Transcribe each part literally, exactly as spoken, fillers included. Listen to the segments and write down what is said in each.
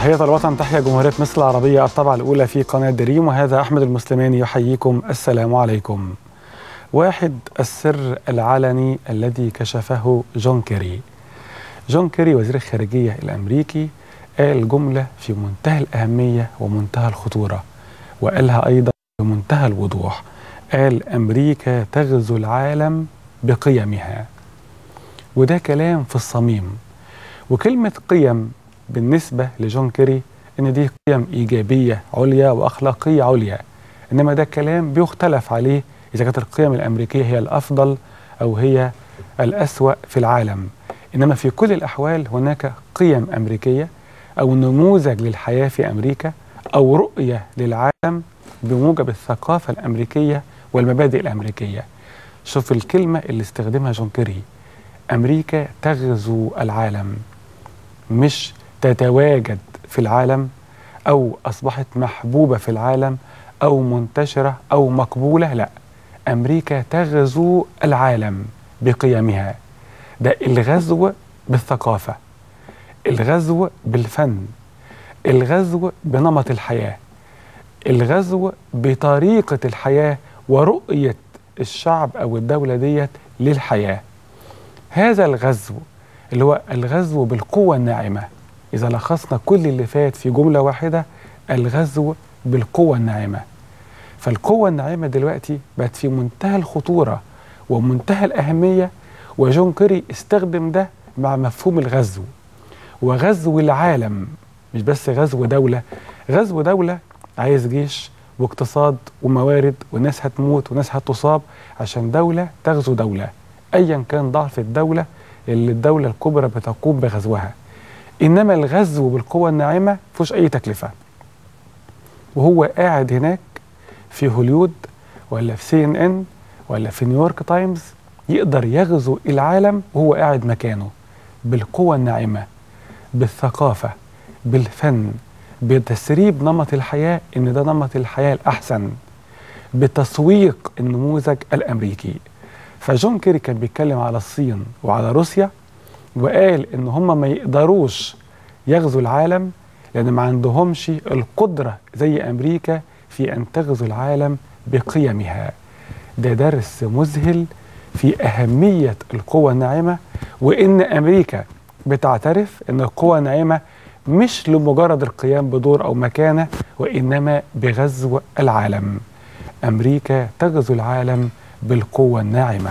تحية الوطن، تحية جمهورية مصر العربية الطبعة الأولى في قناة دريم، وهذا أحمد المسلماني يحييكم. السلام عليكم. واحد، السر العلني الذي كشفه جون كيري. جون كيري وزير الخارجية الأمريكي قال جملة في منتهى الأهمية ومنتهى الخطورة، وقالها أيضا بمنتهى الوضوح. قال: أمريكا تغزو العالم بقيمها. وده كلام في الصميم. وكلمة قيم بالنسبة لجون كيري إن دي قيم إيجابية عليا وأخلاقية عليا، إنما ده كلام بيختلف عليه إذا كانت القيم الأمريكية هي الأفضل أو هي الأسوأ في العالم. إنما في كل الأحوال هناك قيم أمريكية أو نموذج للحياة في أمريكا أو رؤية للعالم بموجب الثقافة الأمريكية والمبادئ الأمريكية. شوف الكلمة اللي استخدمها جون كيري: أمريكا تغزو العالم، مش تتواجد في العالم أو أصبحت محبوبة في العالم أو منتشرة أو مقبولة. لا، أمريكا تغزو العالم بقيمها. ده الغزو بالثقافة، الغزو بالفن، الغزو بنمط الحياة، الغزو بطريقة الحياة ورؤية الشعب أو الدولة ديت للحياة. هذا الغزو اللي هو الغزو بالقوة الناعمة. إذا لخصنا كل اللي فات في جملة واحدة: الغزو بالقوة الناعمة. فالقوة الناعمة دلوقتي بقت في منتهى الخطورة ومنتهى الأهمية، وجون كيري استخدم ده مع مفهوم الغزو وغزو العالم. مش بس غزو دولة، غزو دولة عايز جيش واقتصاد وموارد وناس هتموت وناس هتصاب عشان دولة تغزو دولة، أيا كان ضعف الدولة اللي الدولة الكبرى بتقوم بغزوها. إنما الغزو بالقوة الناعمة مفيهوش أي تكلفة، وهو قاعد هناك في هوليود ولا في سي ان ان ولا في نيويورك تايمز يقدر يغزو العالم وهو قاعد مكانه بالقوة الناعمة، بالثقافة، بالفن، بتسريب نمط الحياة إن ده نمط الحياة الأحسن، بتسويق النموذج الأمريكي. فجون كيري كان بيتكلم على الصين وعلى روسيا، وقال إن هم ما يقدروش يغزوا العالم لأن ما عندهمش القدرة زي أمريكا في أن تغزو العالم بقيمها. ده درس مذهل في أهمية القوة الناعمة، وإن أمريكا بتعترف أن القوة الناعمة مش لمجرد القيام بدور أو مكانة، وإنما بغزو العالم. أمريكا تغزو العالم بالقوة الناعمة.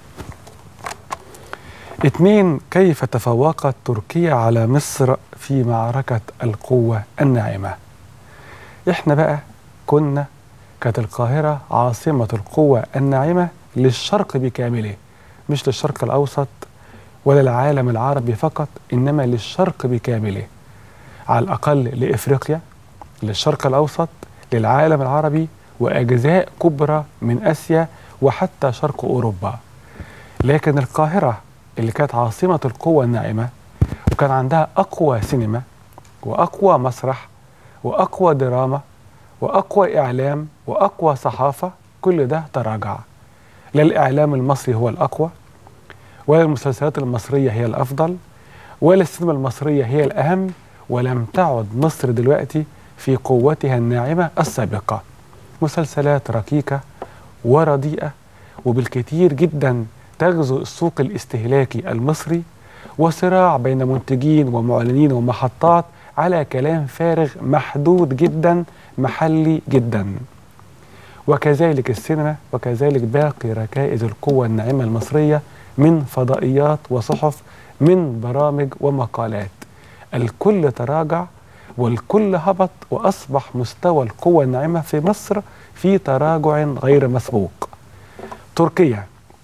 اثنين، كيف تفوقت تركيا على مصر في معركة القوة الناعمة؟ احنا بقى كنا كانت القاهرة عاصمة القوة الناعمة للشرق بكامله، مش للشرق الأوسط ولا العالم العربي فقط، إنما للشرق بكامله، على الأقل لإفريقيا، للشرق الأوسط، للعالم العربي، وأجزاء كبرى من آسيا وحتى شرق أوروبا. لكن القاهرة اللي كانت عاصمة القوة الناعمة وكان عندها أقوى سينما وأقوى مسرح وأقوى دراما وأقوى إعلام وأقوى صحافة، كل ده تراجع. لا الإعلام المصري هو الأقوى، ولا المسلسلات المصرية هي الأفضل، ولا السينما المصرية هي الأهم، ولم تعد مصر دلوقتي في قوتها الناعمة السابقة. مسلسلات ركيكة ورديئة وبالكثير جدا تغزو السوق الاستهلاكي المصري، وصراع بين منتجين ومعلنين ومحطات على كلام فارغ محدود جدا محلي جدا. وكذلك السينما، وكذلك باقي ركائز القوة الناعمة المصرية من فضائيات وصحف، من برامج ومقالات. الكل تراجع والكل هبط، وأصبح مستوى القوة الناعمة في مصر في تراجع غير مسبوق. تركيا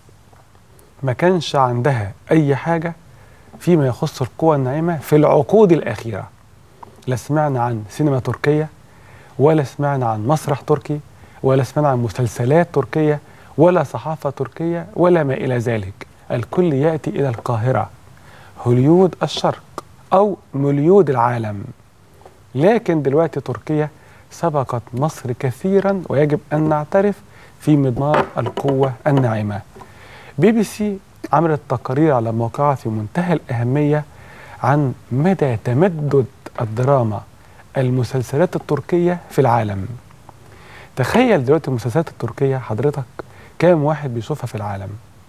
ما كانش عندها أي حاجة فيما يخص القوة الناعمة في العقود الأخيرة. لا سمعنا عن سينما تركية، ولا سمعنا عن مسرح تركي، ولا سمعنا عن مسلسلات تركية، ولا صحافة تركية، ولا ما إلى ذلك. الكل يأتي إلى القاهرة، هوليود الشرق أو موليود العالم. لكن دلوقتي تركيا سبقت مصر كثيرا، ويجب أن نعترف في مضمار القوة الناعمة. بي بي سي عملت تقارير على موقعها في منتهى الأهمية عن مدى تمدد الدراما المسلسلات التركية في العالم. تخيل دلوقتي المسلسلات التركية حضرتك كام واحد بيشوفها في العالم؟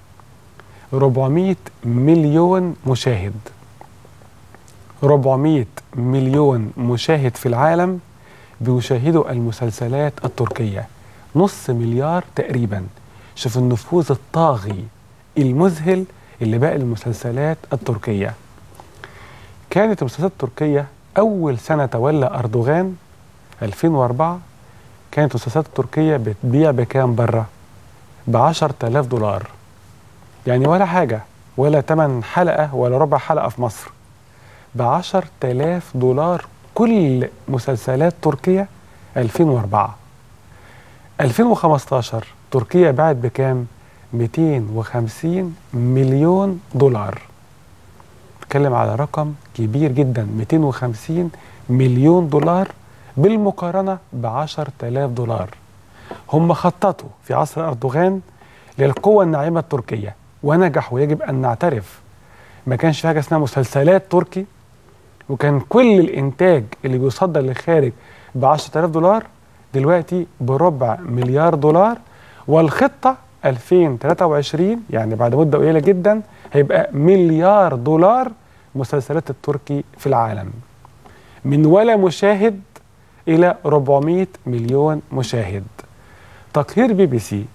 أربعمائة مليون مشاهد. أربعمائة مليون مشاهد في العالم بيشاهدوا المسلسلات التركية، نص مليار تقريبا. شوف النفوذ الطاغي المذهل اللي بقى المسلسلات التركية. كانت المسلسلات التركية أول سنة تولى أردوغان ألفين وأربعة كانت المسلسلات التركية بتبيع بكام بره؟ بعشرة آلاف دولار، يعني ولا حاجة، ولا تمن حلقة ولا ربع حلقة في مصر. بعشرة آلاف دولار كل مسلسلات تركيا ألفين وأربعة. ألفين وخمستاشر تركيا باعت بكام؟ مئتين وخمسين مليون دولار. بتكلم على رقم كبير جدا، مئتين وخمسين مليون دولار بالمقارنة بعشرة آلاف دولار. هم خططوا في عصر أردوغان للقوة الناعمة التركية ونجحوا، يجب أن نعترف. ما كانش في حاجة اسمها مسلسلات تركي، وكان كل الإنتاج اللي بيصدر للخارج بعشرة آلاف دولار دلوقتي بربع مليار دولار. والخطة ألفين وثلاثة وعشرين يعني بعد مدة قليلة جدا هيبقى مليار دولار مسلسلات التركي في العالم، من ولا مشاهد إلى أربعمائة مليون مشاهد. تقرير بي بي سي: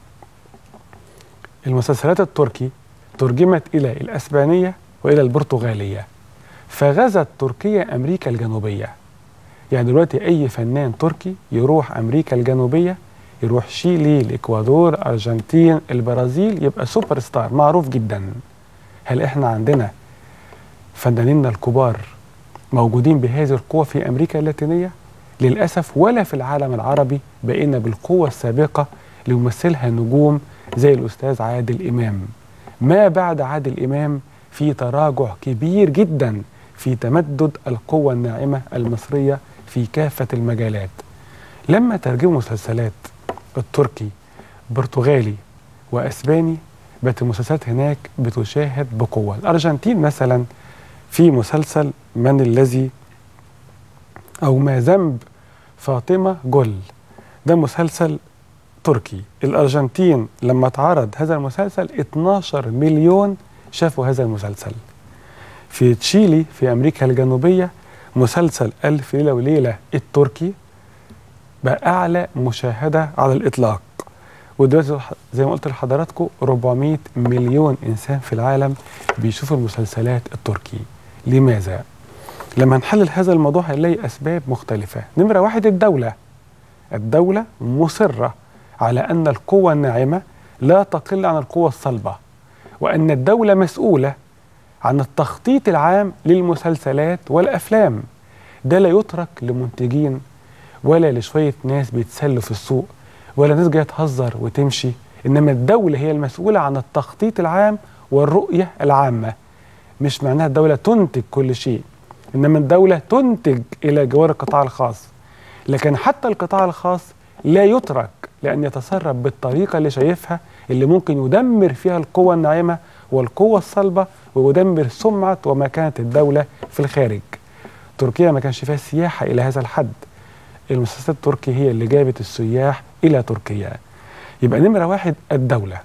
المسلسلات التركي ترجمت إلى الأسبانية وإلى البرتغالية، فغزت تركيا أمريكا الجنوبية. يعني دلوقتي أي فنان تركي يروح أمريكا الجنوبية، يروح شيلي، الإكوادور، أرجنتين، البرازيل، يبقى سوبر ستار معروف جدا. هل إحنا عندنا فنانينا الكبار موجودين بهذه القوة في أمريكا اللاتينية؟ للأسف ولا في العالم العربي بقينا بالقوة السابقة اللي يمثلها نجوم زي الأستاذ عادل إمام. ما بعد عادل إمام في تراجع كبير جدا في تمدد القوة الناعمة المصرية في كافة المجالات. لما ترجموا مسلسلات التركي برتغالي وأسباني بقت المسلسلات هناك بتشاهد بقوة. الأرجنتين مثلا في مسلسل من الذي أو ما ذنب فاطمة جول، ده مسلسل تركي. الأرجنتين لما اتعرض هذا المسلسل اتناشر مليون شافوا هذا المسلسل. في تشيلي في أمريكا الجنوبية مسلسل ألف ليلة وليلة التركي بقى أعلى مشاهدة على الإطلاق. ودلوقتي زي ما قلت لحضراتكم أربعمائة مليون إنسان في العالم بيشوفوا المسلسلات التركي. لماذا؟ لما نحلل هذا الموضوع هنلاقي أسباب مختلفة. نمرة واحد، الدولة. الدولة مصرة على أن القوة الناعمة لا تقل عن القوة الصلبة، وأن الدولة مسؤولة عن التخطيط العام للمسلسلات والأفلام. ده لا يترك لمنتجين ولا لشوية ناس بيتسلوا في السوق ولا ناس جاية تهزر وتمشي، إنما الدولة هي المسؤولة عن التخطيط العام والرؤية العامة. مش معناها الدولة تنتج كل شيء، إنما الدولة تنتج إلى جوار القطاع الخاص. لكن حتى القطاع الخاص لا يترك لأن يتصرف بالطريقة اللي شايفها، اللي ممكن يدمر فيها القوة الناعمة والقوة الصلبة ويدمر سمعة ومكانة الدولة في الخارج. تركيا ما كانش فيها سياحة إلى هذا الحد. المسلسلات التركية هي اللي جابت السياح إلى تركيا. يبقى نمرة واحد الدولة.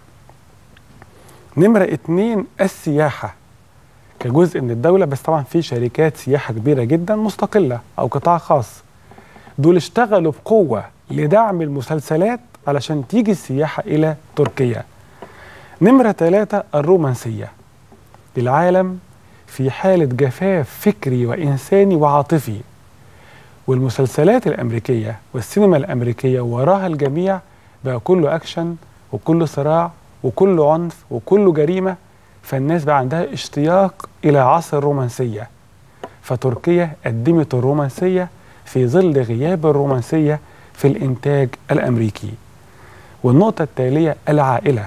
نمرة اتنين السياحة كجزء من الدولة، بس طبعا في شركات سياحة كبيرة جدا مستقلة أو قطاع خاص، دول اشتغلوا بقوة لدعم المسلسلات علشان تيجي السياحة إلى تركيا. نمرة ثلاثة الرومانسية. العالم في حالة جفاف فكري وإنساني وعاطفي، والمسلسلات الأمريكية والسينما الأمريكية وراها الجميع بقى كله أكشن وكله صراع وكله عنف وكله جريمة، فالناس بقى عندها اشتياق إلى عصر الرومانسية. فتركيا قدمت الرومانسية في ظل غياب الرومانسية في الإنتاج الأمريكي. والنقطة التالية العائلة.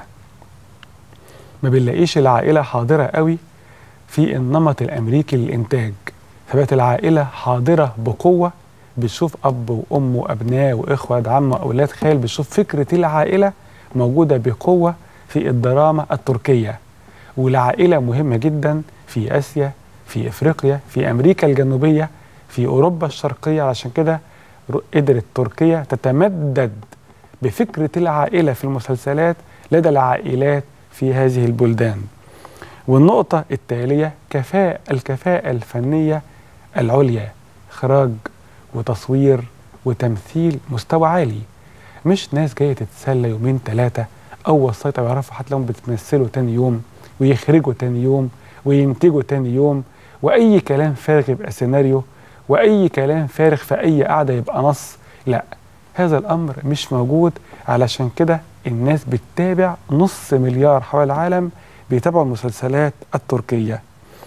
ما بنلاقيش العائلة حاضرة قوي في النمط الأمريكي للإنتاج، فبقت العائلة حاضرة بقوة، بتشوف أب وأم وأبناء وإخوة عم وأولاد خال، بتشوف فكرة العائلة موجودة بقوة في الدراما التركية. والعائلة مهمة جدا في آسيا، في إفريقيا، في أمريكا الجنوبية، في أوروبا الشرقية. علشان كده قدرت تركيا تتمدد بفكرة العائلة في المسلسلات لدى العائلات في هذه البلدان. والنقطة التالية كفاءة الكفاءة الفنية العليا، إخراج وتصوير وتمثيل مستوى عالي، مش ناس جاية تتسلى يومين ثلاثة أو وسيطة ويعرفوا حتى لهم بتمثلوا تاني يوم ويخرجوا تاني يوم وينتجوا تاني يوم، وأي كلام فارغ يبقى سيناريو، وأي كلام فارغ في أي قعدة يبقى نص. لا، هذا الأمر مش موجود. علشان كده الناس بتتابع، نص مليار حول العالم بيتابعوا المسلسلات التركية.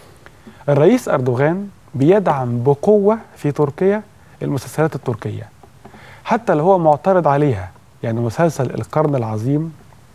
الرئيس أردوغان بيدعم بقوة في تركيا المسلسلات التركية حتى لو هو معترض عليها. يعني مسلسل القرن العظيم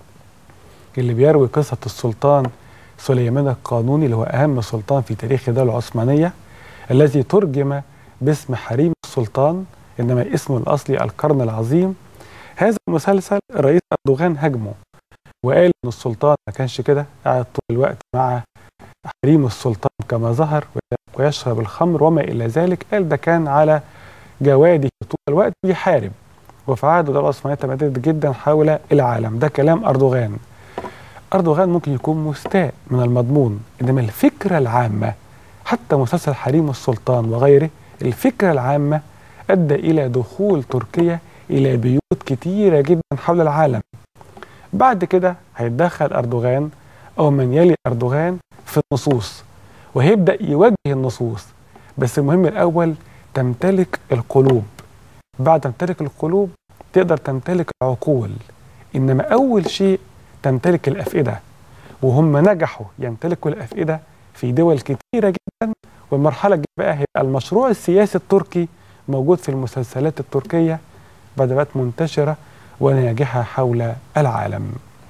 اللي بيروي قصة السلطان سليمان القانوني اللي هو أهم سلطان في تاريخ الدولة العثمانية، الذي ترجم باسم حريم السلطان إنما اسمه الأصلي القرن العظيم. هذا المسلسل الرئيس أردوغان هاجمه وقال إن السلطان ما كانش كده، قاعد طول الوقت مع حريم السلطان كما ظهر ويشرب الخمر وما إلى ذلك. قال ده كان على جواده طول الوقت بيحارب، وفي عهد الدولة العثمانية تمددت جدا حول العالم. ده كلام أردوغان. أردوغان ممكن يكون مستاء من المضمون، إنما الفكرة العامة حتى مسلسل حريم السلطان وغيره، الفكرة العامة أدى إلى دخول تركيا إلى بيوت كتيرة جدا حول العالم. بعد كده هيتدخل أردوغان أو من يلي أردوغان في النصوص وهيبدأ يوجه النصوص، بس المهم الأول تمتلك القلوب. بعد تمتلك القلوب تقدر تمتلك العقول، إنما أول شيء تمتلك الأفئدة، وهم نجحوا يمتلكوا الأفئدة في دول كتيرة جدا. والمرحلة الجاية بقى هيبقى المشروع السياسي التركي موجود في المسلسلات التركية، بدأت منتشرة وناجحة حول العالم.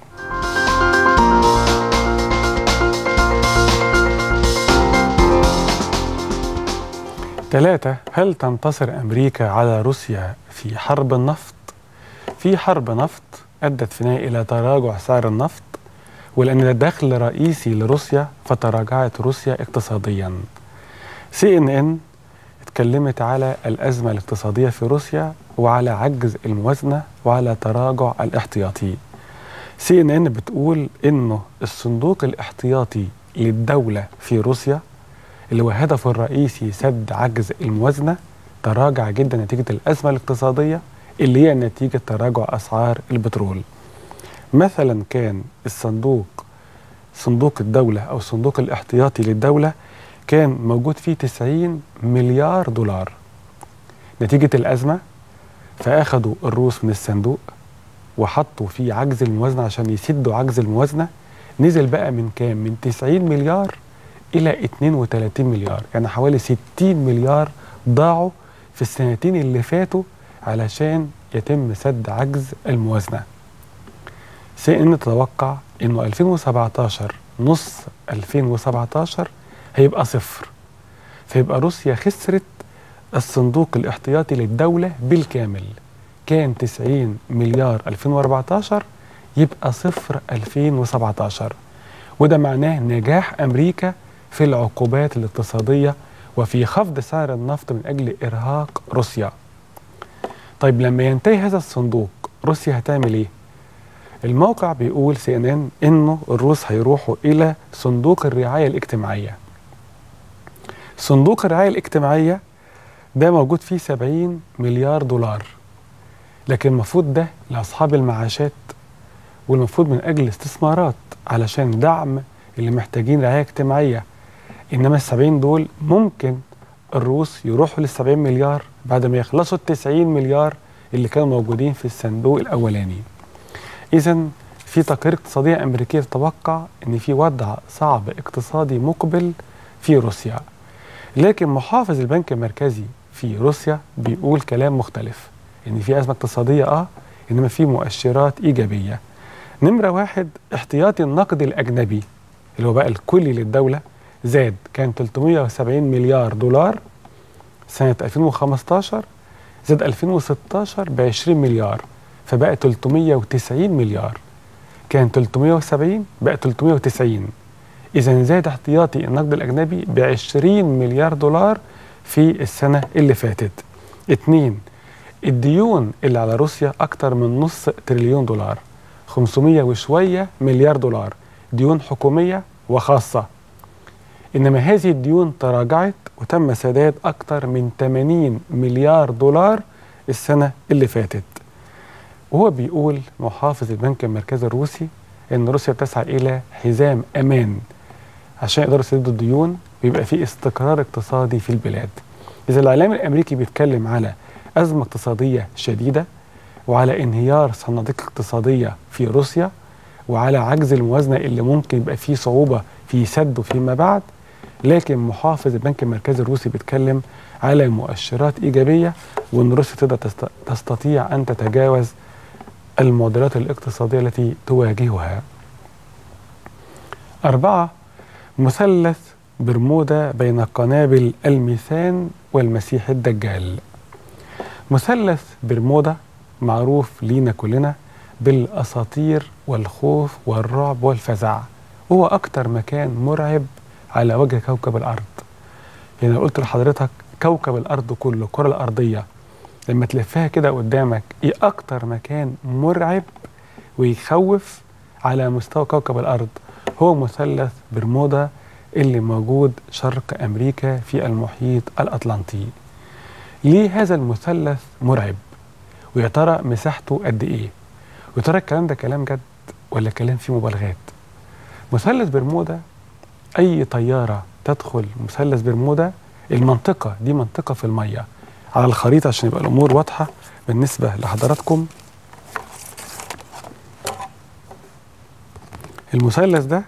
ثلاثة، هل تنتصر أمريكا على روسيا في حرب النفط؟ في حرب نفط أدت في النهاية إلى تراجع سعر النفط، ولأن ده دخل رئيسي لروسيا فتراجعت روسيا اقتصاديا. سي إن إن اتكلمت على الأزمة الاقتصادية في روسيا وعلى عجز الموازنة وعلى تراجع الاحتياطي. سي إن إن بتقول إنه الصندوق الاحتياطي للدولة في روسيا اللي هو هدفه الرئيسي سد عجز الموازنة تراجع جدا نتيجة الأزمة الاقتصادية اللي هي نتيجة تراجع أسعار البترول. مثلا كان الصندوق صندوق الدولة أو الصندوق الاحتياطي للدولة كان موجود فيه تسعين مليار دولار. نتيجة الأزمة فأخذوا الروس من الصندوق وحطوا فيه عجز الموازنة عشان يسدوا عجز الموازنة، نزل بقى من كام؟ من تسعين مليار إلى اثنين وثلاثين مليار، يعني حوالي ستين مليار ضاعوا في السنتين اللي فاتوا علشان يتم سد عجز الموازنة. سي إن تتوقع إنه ألفين وسبعتاشر نص ألفين وسبعتاشر هيبقى صفر، فيبقى روسيا خسرت الصندوق الاحتياطي للدولة بالكامل. كان تسعين مليار ألفين وأربعتاشر يبقى صفر ألفين وسبعتاشر، وده معناه نجاح أمريكا في العقوبات الاقتصادية وفي خفض سعر النفط من أجل إرهاق روسيا. طيب لما ينتهي هذا الصندوق روسيا هتعمل إيه؟ الموقع بيقول سي إن إن إنه الروس هيروحوا إلى صندوق الرعاية الاجتماعية. صندوق الرعاية الاجتماعية ده موجود فيه سبعين مليار دولار، لكن المفروض ده لأصحاب المعاشات والمفروض من أجل استثمارات علشان دعم اللي محتاجين رعاية اجتماعية. إنما السبعين دول ممكن الروس يروحوا للسبعين مليار بعد ما يخلصوا التسعين مليار اللي كانوا موجودين في الصندوق الأولاني. إذن في تقارير اقتصادية أمريكية تتوقع إن في وضع صعب اقتصادي مقبل في روسيا، لكن محافظ البنك المركزي في روسيا بيقول كلام مختلف، إن في أزمة اقتصادية آه إنما في مؤشرات إيجابية. نمرة واحد، احتياطي النقد الأجنبي اللي هو بقى الكلي للدولة زاد، كان ثلاثمائة وسبعين مليار دولار سنة ألفين وخمستاشر، زاد ألفين وستاشر ب عشرين مليار فبقى ثلاثمائة وتسعين مليار. كان ثلاثمائة وسبعين بقى ثلاثمائة وتسعين، إذا زاد احتياطي النقد الأجنبي ب عشرين مليار دولار في السنة اللي فاتت. اتنين، الديون اللي على روسيا أكتر من نص تريليون دولار، خمسمية وشوية مليار دولار، ديون حكومية وخاصة. إنما هذه الديون تراجعت وتم سداد أكتر من ثمانين مليار دولار السنة اللي فاتت. وهو بيقول محافظ البنك المركزي الروسي إن روسيا بتسعى إلى حزام أمان عشان يقدروا يسددوا الديون ويبقى في استقرار اقتصادي في البلاد. إذا الإعلام الأمريكي بيتكلم على أزمة اقتصادية شديدة وعلى انهيار صناديق اقتصادية في روسيا وعلى عجز الموازنة اللي ممكن يبقى فيه صعوبة في سده فيما بعد، لكن محافظ البنك المركزي الروسي بيتكلم على مؤشرات إيجابية وأن روسيا تقدر تستطيع أن تتجاوز المعضلات الاقتصادية التي تواجهها. أربعة، مثلث برمودا بين قنابل الميثان والمسيح الدجال. مثلث برمودا معروف لينا كلنا بالأساطير والخوف والرعب والفزع، هو أكتر مكان مرعب على وجه كوكب الأرض. يعني لو قلت لحضرتك كوكب الأرض كله، الكرة الأرضية لما تلفها كده قدامك، إيه أكتر مكان مرعب ويخوف على مستوى كوكب الأرض؟ هو مثلث برمودا اللي موجود شرق أمريكا في المحيط الأطلنطي. ليه هذا المثلث مرعب؟ ويا ترى مساحته قد إيه؟ ويا ترى الكلام ده كلام جد ولا كلام فيه مبالغات؟ مثلث برمودا، أي طيارة تدخل مثلث برمودا، المنطقة دي منطقة في المية على الخريطة عشان يبقى الأمور واضحة بالنسبة لحضراتكم. المثلث ده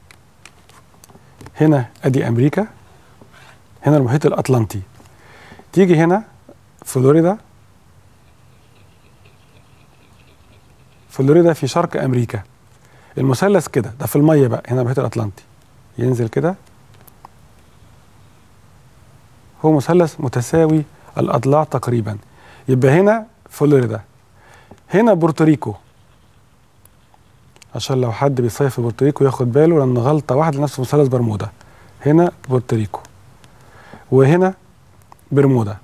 هنا أدي أمريكا، هنا المحيط الأطلنطي، تيجي هنا فلوريدا، فلوريدا في شرق أمريكا. المثلث كده ده في المية بقى، هنا المحيط الأطلنطي، ينزل كده، هو مثلث متساوي الأضلاع تقريبا. يبقى هنا فلوريدا، هنا بورتوريكو، عشان لو حد بيصيف في بورتوريكو ياخد باله لأن غلطة واحدة لنفس مثلث برمودا. هنا بورتوريكو وهنا برمودا.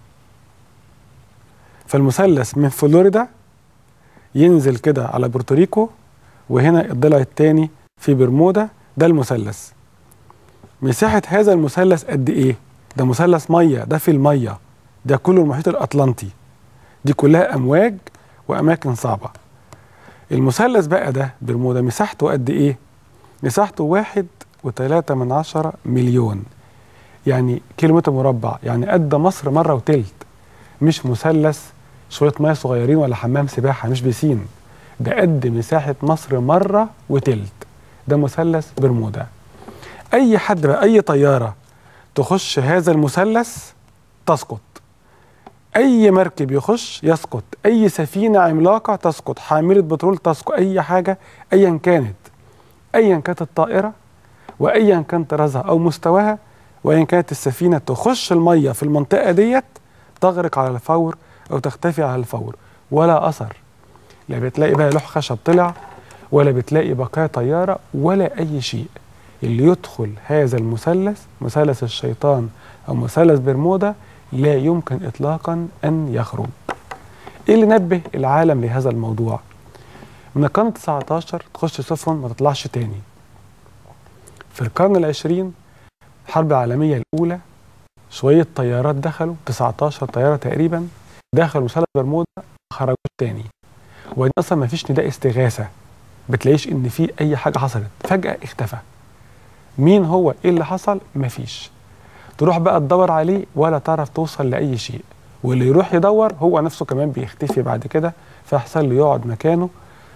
فالمثلث من فلوريدا ينزل كده على بورتوريكو، وهنا الضلع الثاني في برمودا. ده المثلث. مساحة هذا المثلث قد إيه؟ ده مثلث مية، ده في المية، ده كله المحيط الأطلنطي، دي كلها أمواج وأماكن صعبة. المثلث بقى ده برمودا مساحته قد إيه؟ مساحته واحد وتلاتة من عشرة مليون، يعني كيلومتر مربع، يعني قد مصر مرة وتلت. مش مثلث شوية مية صغيرين ولا حمام سباحة، مش بيسين، ده قد مساحة مصر مرة وتلت. ده مثلث برمودا. أي حد بقى، أي طيارة تخش هذا المثلث تسقط، أي مركب يخش يسقط، أي سفينة عملاقة تسقط، حاملة بترول تسقط، أي حاجة أيا كانت، أيا كانت الطائرة وأيا كان طرازها أو مستواها، وأيا كانت السفينة تخش المية في المنطقة ديت تغرق على الفور أو تختفي على الفور، ولا أثر. لا بتلاقي بقى لوح خشب طلع، ولا بتلاقي بقايا طيارة، ولا أي شيء. اللي يدخل هذا المثلث، مثلث الشيطان أو مثلث برمودا، لا يمكن إطلاقا أن يخرج. إيه اللي نبه العالم لهذا الموضوع؟ من القرن التسعتاشر تخش سفن ما تطلعش تاني. في القرن العشرين الحرب العالمية الأولى شوية طيارات دخلوا، تسعتاشر طيارة تقريبا دخلوا مثلث برمودا ما خرجوش تاني. وبعدين أصلا ما فيش نداء استغاثة، بتلاقيش إن في أي حاجة حصلت، فجأة اختفى. مين هو؟ إيه اللي حصل؟ مفيش. تروح بقى تدور عليه ولا تعرف توصل لأي شيء، واللي يروح يدور هو نفسه كمان بيختفي بعد كده، فيحصل له يقعد مكانه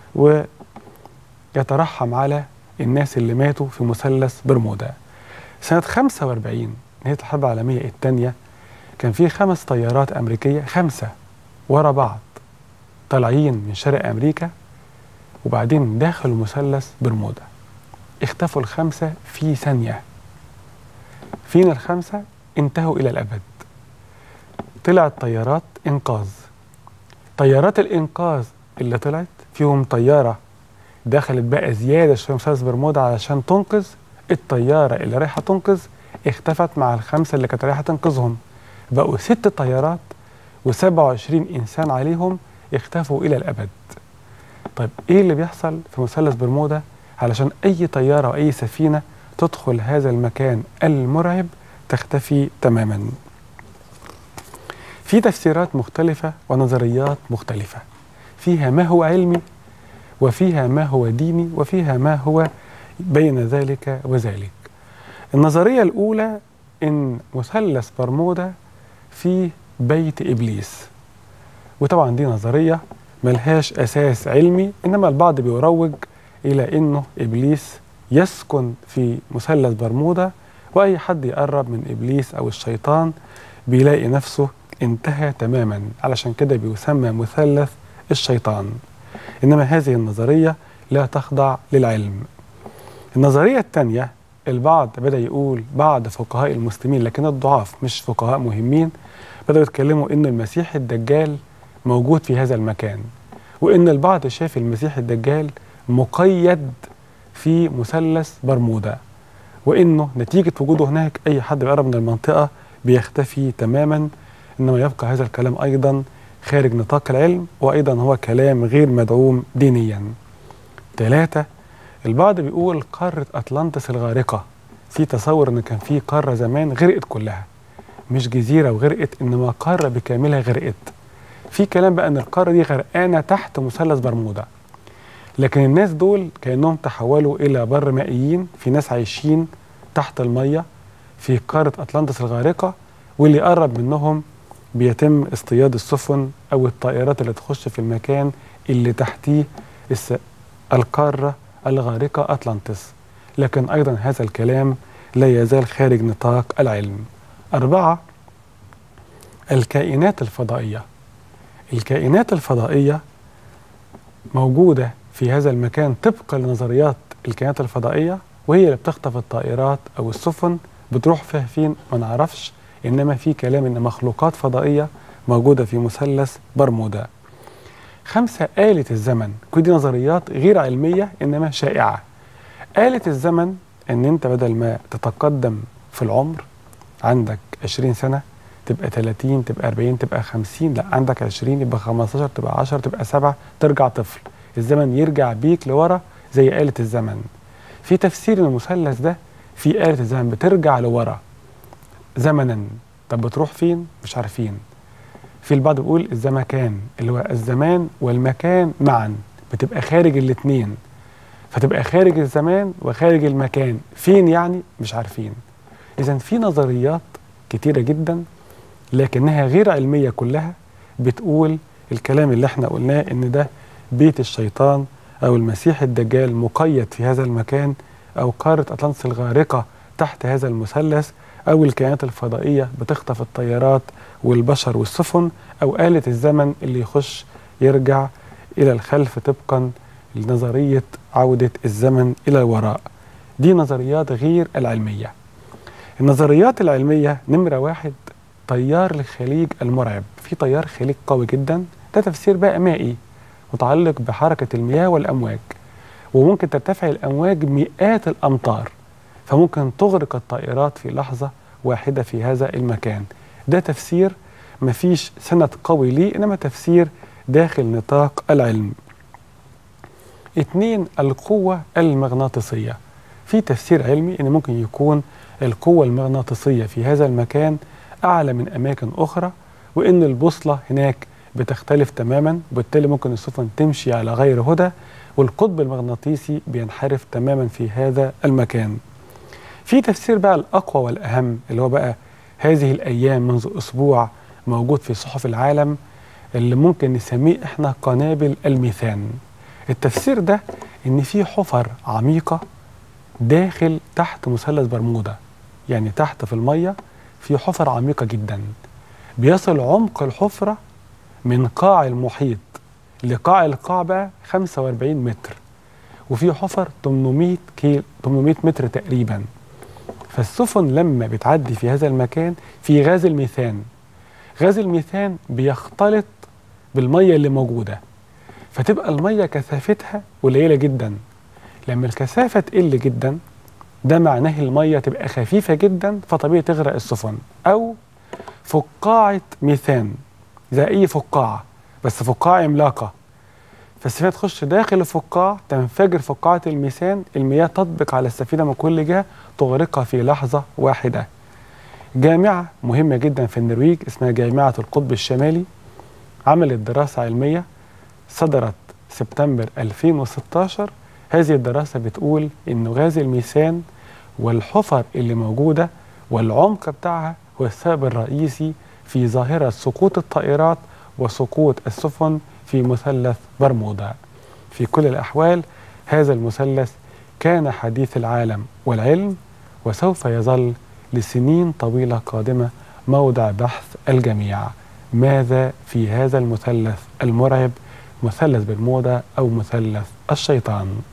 ويترحم على الناس اللي ماتوا في مثلث برمودا. سنة خمسة وأربعين نهاية الحرب العالمية الثانية كان في خمس طيارات أمريكية، خمسة ورا بعض طالعين من شرق أمريكا، وبعدين دخلوا مثلث برمودا. اختفوا الخمسة في ثانية. فين الخمسة؟ انتهوا إلى الأبد. طلعت طيارات إنقاذ. طيارات الإنقاذ اللي طلعت فيهم طيارة دخلت بقى زيادة شوية مثلث برمودا علشان تنقذ. الطيارة اللي رايحة تنقذ اختفت مع الخمسة اللي كانت رايحة تنقذهم. بقوا ست طيارات وسبعة وعشرين إنسان عليهم اختفوا إلى الأبد. طيب إيه اللي بيحصل في مثلث برمودا علشان أي طيارة وأي سفينة تدخل هذا المكان المرعب تختفي تماما؟ في تفسيرات مختلفة ونظريات مختلفة، فيها ما هو علمي وفيها ما هو ديني وفيها ما هو بين ذلك وذلك. النظرية الأولى إن مثلث برمودا فيه بيت إبليس، وطبعا دي نظرية ملهاش أساس علمي، إنما البعض بيروج إلى إنه إبليس يسكن في مثلث برمودا، وأي حد يقرب من إبليس أو الشيطان بيلاقي نفسه انتهى تماما، علشان كده بيسمى مثلث الشيطان. إنما هذه النظرية لا تخضع للعلم. النظرية الثانية، البعض بدأ يقول، بعض فقهاء المسلمين لكن الضعاف مش فقهاء مهمين، بدأوا يتكلموا إن المسيح الدجال موجود في هذا المكان، وإن البعض شاف المسيح الدجال مقيد في مثلث برمودا، وإنه نتيجة وجوده هناك أي حد بيقرب من المنطقة بيختفي تماما. إنما يبقى هذا الكلام أيضا خارج نطاق العلم، وأيضا هو كلام غير مدعوم دينيا. ثلاثة، البعض بيقول قارة أطلانتس الغارقة، في تصور إن كان في قارة زمان غرقت كلها، مش جزيرة وغرقت، إنما قارة بكاملها غرقت. في كلام بقى إن القارة دي غرقانة تحت مثلث برمودا، لكن الناس دول كأنهم تحولوا إلى بر مائيين، في ناس عايشين تحت المية في قارة أطلانتس الغارقة، واللي قرب منهم بيتم اصطياد السفن أو الطائرات اللي تخش في المكان اللي تحتيه القارة الغارقة أطلانتس. لكن أيضا هذا الكلام لا يزال خارج نطاق العلم. أربعة، الكائنات الفضائية. الكائنات الفضائية موجودة في هذا المكان طبقا لنظريات الكائنات الفضائية، وهي اللي بتخطف الطائرات أو السفن بتروح فيها فين ما نعرفش، إنما في كلام إن مخلوقات فضائية موجودة في مثلث برمودا. خمسة، آلة الزمن. كل دي نظريات غير علمية إنما شائعة. آلة الزمن إن أنت بدل ما تتقدم في العمر عندك عشرين سنة تبقى ثلاثين، تبقى أربعين، تبقى خمسين، لا عندك عشرين يبقى خمستاشر، تبقى عشرة، تبقى سبعة، ترجع طفل، الزمن يرجع بيك لورا زي آلة الزمن. في تفسير المثلث ده في آلة الزمن بترجع لورا زمنا، طب بتروح فين؟ مش عارفين. في البعض بيقول الزمكان اللي هو الزمان والمكان معا، بتبقى خارج الاثنين، فتبقى خارج الزمان وخارج المكان، فين يعني؟ مش عارفين. إذن في نظريات كتيرة جدا لكنها غير علمية كلها، بتقول الكلام اللي احنا قلناه إن ده بيت الشيطان أو المسيح الدجال مقيد في هذا المكان، أو قارة أطلانتس الغارقة تحت هذا المثلث، أو الكائنات الفضائية بتخطف الطيارات والبشر والسفن، أو آلة الزمن اللي يخش يرجع إلى الخلف طبقا لنظرية عودة الزمن إلى الوراء. دي نظريات غير العلمية. النظريات العلمية نمرة واحد، تيار الخليج المرعب. في تيار خليج قوي جدا، ده تفسير بقى مائي متعلق بحركة المياه والأمواج، وممكن ترتفع الأمواج مئات الأمتار، فممكن تغرق الطائرات في لحظة واحدة في هذا المكان. ده تفسير مفيش سند قوي ليه، إنما تفسير داخل نطاق العلم. اتنين، القوة المغناطيسية. في تفسير علمي إن ممكن يكون القوة المغناطيسية في هذا المكان أعلى من أماكن أخرى، وإن البوصلة هناك بتختلف تماما، وبالتالي ممكن السفن تمشي على غير هدى، والقطب المغناطيسي بينحرف تماما في هذا المكان. في تفسير بقى الأقوى والأهم اللي هو بقى هذه الأيام منذ أسبوع موجود في صحف العالم، اللي ممكن نسميه إحنا قنابل الميثان. التفسير ده إن في حفر عميقة داخل تحت مثلث برمودا، يعني تحت في المية في حفر عميقة جدا، بيصل عمق الحفرة من قاع المحيط لقاع القاع خمسة وأربعين متر، وفي حفر ثمانمائة كيلو ثمانمائة متر تقريبا. فالسفن لما بتعدي في هذا المكان في غاز الميثان، غاز الميثان بيختلط بالمية اللي موجودة، فتبقى المية كثافتها قليلة جدا. لما الكثافة تقل جدا ده معناه المية تبقى خفيفة جدا، فطبيعي تغرق السفن، أو فقاعة ميثان زي أي فقاعة، بس فقاعة عملاقة. فالسفينة تخش داخل الفقاعة، تنفجر فقاعة الميثان، المياه تطبق على السفينة من كل جهة، تغرقها في لحظة واحدة. جامعة مهمة جدا في النرويج اسمها جامعة القطب الشمالي عملت دراسة علمية صدرت سبتمبر ألفين وستاشر. هذه الدراسة بتقول إن غاز الميثان والحفر اللي موجودة والعمق بتاعها هو السبب الرئيسي في ظاهرة سقوط الطائرات وسقوط السفن في مثلث برمودا. في كل الأحوال هذا المثلث كان حديث العالم والعلم، وسوف يظل لسنين طويلة قادمة موضع بحث الجميع. ماذا في هذا المثلث المرعب، مثلث برمودا أو مثلث الشيطان؟